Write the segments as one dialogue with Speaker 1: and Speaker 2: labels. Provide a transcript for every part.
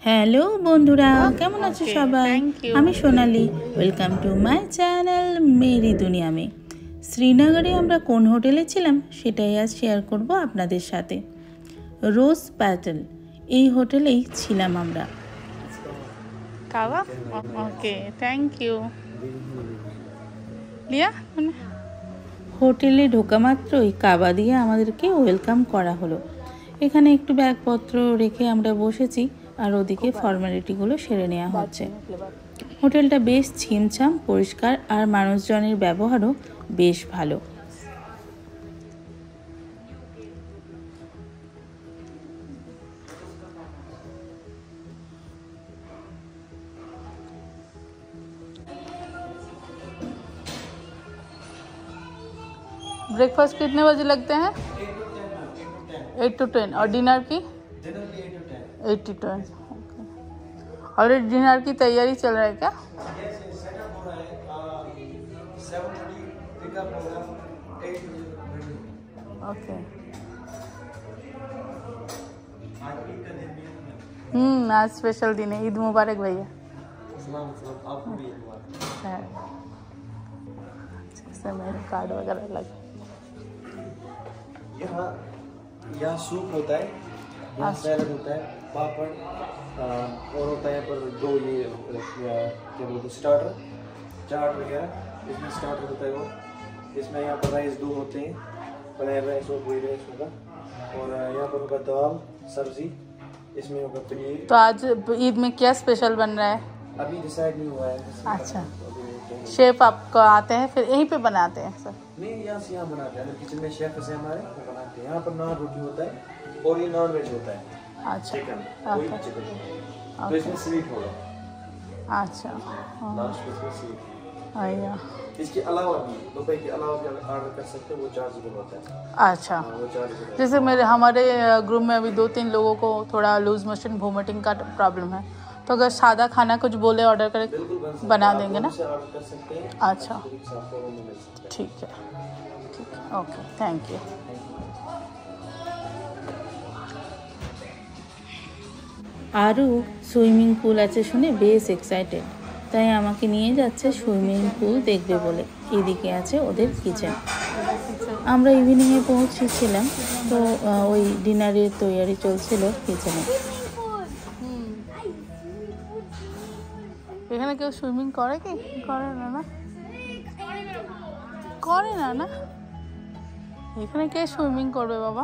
Speaker 1: Hello বন্ধুরা, কেমন আছো সবাই? আমি Sonali. Welcome to my channel Meri Duniya মে। শ্রীনগরে আমরা কোন হোটেলে ছিলাম সেটাই আজ শেয়ার করব আপনাদের সাথে। রোজ প্যাটেল, এই হোটেলেই ছিলাম আমরা।
Speaker 2: কাবা ওকে, থ্যাংক ইউ। লিয়া
Speaker 1: হোটেলে ঢোকা মাত্রই কাবা দিয়ে আমাদেরকে ওয়েলকাম করা হলো। এখানে একটু ব্যাগপত্র রেখে আমরা বসেছি, আর ওদিকে ফর্মালিটিগুলো সেরে নেওয়া হচ্ছে। হোটেলটা বেশ ছিমছাম, পরিষ্কার, আর মানুষজনের ব্যবহারও বেশ ভালো।
Speaker 2: ब्रेकफास्ट कितने बजे लगते हैं? 8 to 10। और डिनर की 8 to 10। ऑलरेडी डिनर की तैयारी चल रहा है क्या? ओके। आज स्पेशल दिन है। ईद मुबारक भैया। अच्छा, मेरे कार्ड वगैरह लगे।
Speaker 3: यहाँ सूप होता है, यहाँ सैलड होता है, पापड़ और होता है यहाँ पर दो ये क्या बोलते हैं स्टार्टर, चाट वगैरह। इसमें स्टार्टर होता है वो। इसमें यहाँ पर राइस दो होते हैं, पनीर राइस और कोई राइस होगा। और यहाँ पर होगा दाल सब्जी, इसमें होगा पनीर।
Speaker 2: तो आज ईद में क्या स्पेशल बन रहा है?
Speaker 3: अभी डिसाइड नहीं हुआ है।
Speaker 2: अच्छा, शेफ आपको आते हैं फिर यहीं पे बनाते हैं सर?
Speaker 3: नहीं, यहाँ बनाते हैं। किचन में शेफ है हमारे, वो बनाते हैं। यहाँ पर नान रोटी होता है और ये नॉन वेज होता है।
Speaker 2: अच्छा,
Speaker 3: चिकन, कोई भी चिकन तो इसमें स्वीट होगा।
Speaker 2: अच्छा,
Speaker 3: लास्ट में इसमें स्वीट।
Speaker 2: आया।
Speaker 3: इसके अलावा भी रुपए के अलावा भी ऑर्डर कर सकते हो, वो चार्जेबल होता है।
Speaker 2: अच्छा,
Speaker 3: वो चार्जेबल।
Speaker 2: जैसे हमारे ग्रुप में अभी 2-3 लोगों को थोड़ा लूज मोशन वोमिटिंग का प्रॉब्लम है, तो अगर सादा खाना कुछ बोले ऑर्डर करें बना देंगे ना?
Speaker 3: ऑर्डर कर सकते हैं।
Speaker 2: अच्छा, ठीक है, ओके, थैंक यू।
Speaker 1: আরও সুইমিং পুল আছে শুনে বেশ এক্সাইটেড, তাই আমাকে নিয়ে যাচ্ছে সুইমিং পুল দেখবে বলে। এদিকে আছে ওদের কিচেন। আমরা ইভিনিংয়ে পৌঁছেছিলাম, তো ওই ডিনারের তৈয়ারি চলছিল কিচেনে।
Speaker 2: এখানে কেউ সুইমিং করে কি? করে না, না করে না, না এখানে কে সুইমিং করবে বাবা?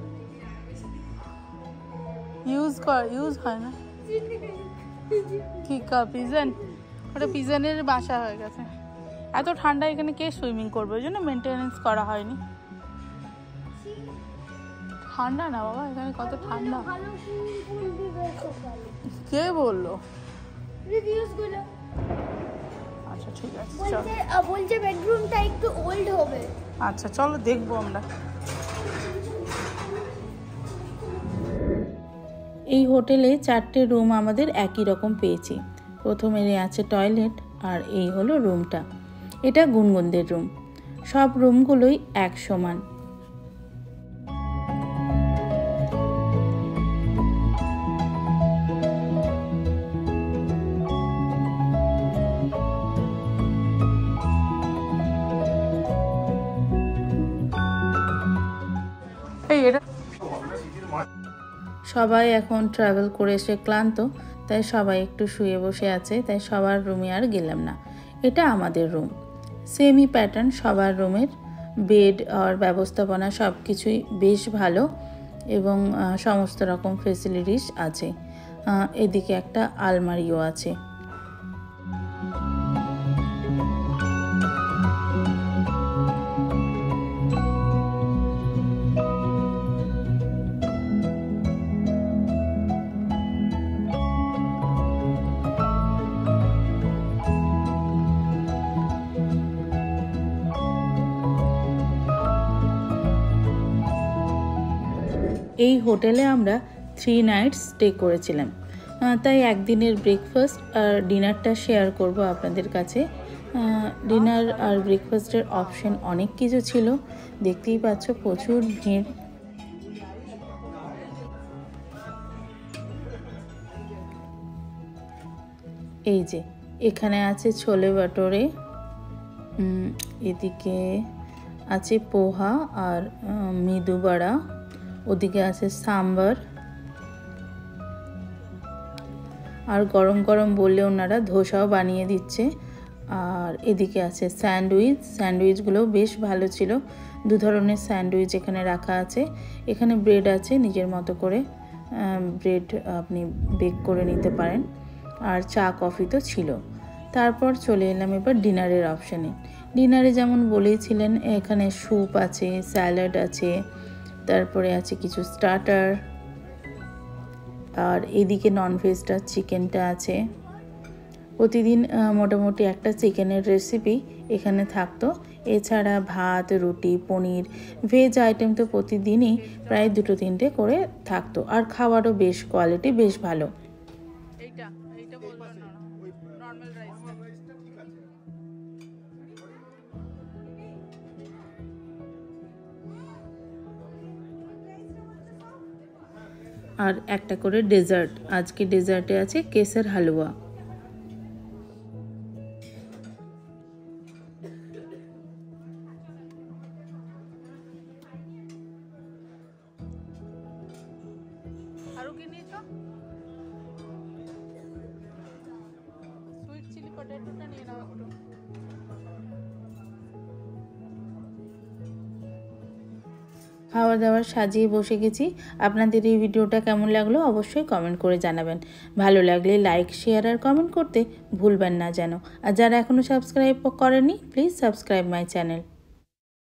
Speaker 2: ইউজ হয় না কি? পিজন, ওটা পিজনের বাসা হয়ে গেছে। এত ঠান্ডা, এখানে কে সুইমিং করবে? ওই জন্য মেনটেনেন্স করা হয়নি। ঠান্ডা না বাবা, এখানে কত ঠান্ডা। কে বললো? আচ্ছা, ঠিক আছে,
Speaker 4: বলছে বেডরুমটা একটু ওল্ড হবে।
Speaker 2: আচ্ছা, চলো দেখবো আমরা।
Speaker 1: এই হোটেলে 4টে রুম আমাদের একই রকম পেয়েছি। প্রথমে আছে টয়লেট, আর এই হলো রুমটা। এটা গুনগুনদের রুম। সব রুমগুলোই এক সমান। সবাই এখন ট্রাভেল করে এসে ক্লান্ত, তাই সবাই একটু শুয়ে বসে আছে, তাই সবার রুমে আর গেলাম না। এটা আমাদের রুম, সেমি প্যাটার্ন সবার রুমের। বেড আর ব্যবস্থাপনা সব কিছুই বেশ ভালো, এবং সমস্ত রকম ফেসিলিটিস আছে। এদিকে একটা আলমারিও আছে। এই হোটেলে আমরা 3 নাইটস স্টে করেছিলাম, তাই একদিনের ব্রেকফাস্ট আর ডিনারটা শেয়ার করব আপনাদের কাছে। ডিনার আর ব্রেকফাস্টের অপশন অনেক কিছু ছিল, দেখতেই পাচ্ছ প্রচুর ভিড়। এই যে এখানে আছে ছোলে বাটোরে, এদিকে আছে পোহা আর মেদু বড়া, ওদিকে আছে সাম্বার, আর গরম গরম বললে ওনারা ধোসাও বানিয়ে দিচ্ছে। আর এদিকে আছে স্যান্ডউইচ, স্যান্ডউইচগুলো বেশ ভালো ছিল। 2 ধরনের স্যান্ডউইচ এখানে রাখা আছে। এখানে ব্রেড আছে, নিজের মতো করে ব্রেড আপনি বেক করে নিতে পারেন। আর চা কফি তো ছিল। তারপর চলে এলাম এবার ডিনারের অপশানে। ডিনারে যেমন বলেইছিলেন এখানে স্যুপ আছে, স্যালাড আছে, তারপরে আছে কিছু স্টার্টার, আর এদিকে ননভেজটা চিকেনটা আছে। প্রতিদিন মোটামুটি একটা চিকেনের রেসিপি এখানে থাকতো। এছাড়া ভাত, রুটি, পনির, ভেজ আইটেম তো প্রতিদিনই প্রায় 2-3টে করে থাকতো। আর খাবারও বেশ কোয়ালিটি বেশ ভালো। আর একটা করে ডেজার্ট, আজকে ডেজার্টে আছে কেসের হালুয়া।
Speaker 2: আরো কি নিয়েছো? সুইট চিলি পটেটোটা নিয়ে নাও একটু।
Speaker 1: খাওয়া দাওয়া সাজিয়ে বসে গেছি। আপনাদের এই ভিডিওটা কেমন লাগলো অবশ্যই কমেন্ট করে জানাবেন। ভালো লাগলে লাইক, শেয়ার আর কমেন্ট করতে ভুলবেন না যেন। আর যারা এখনও সাবস্ক্রাইব করেনি প্লিজ সাবস্ক্রাইব মাই চ্যানেল।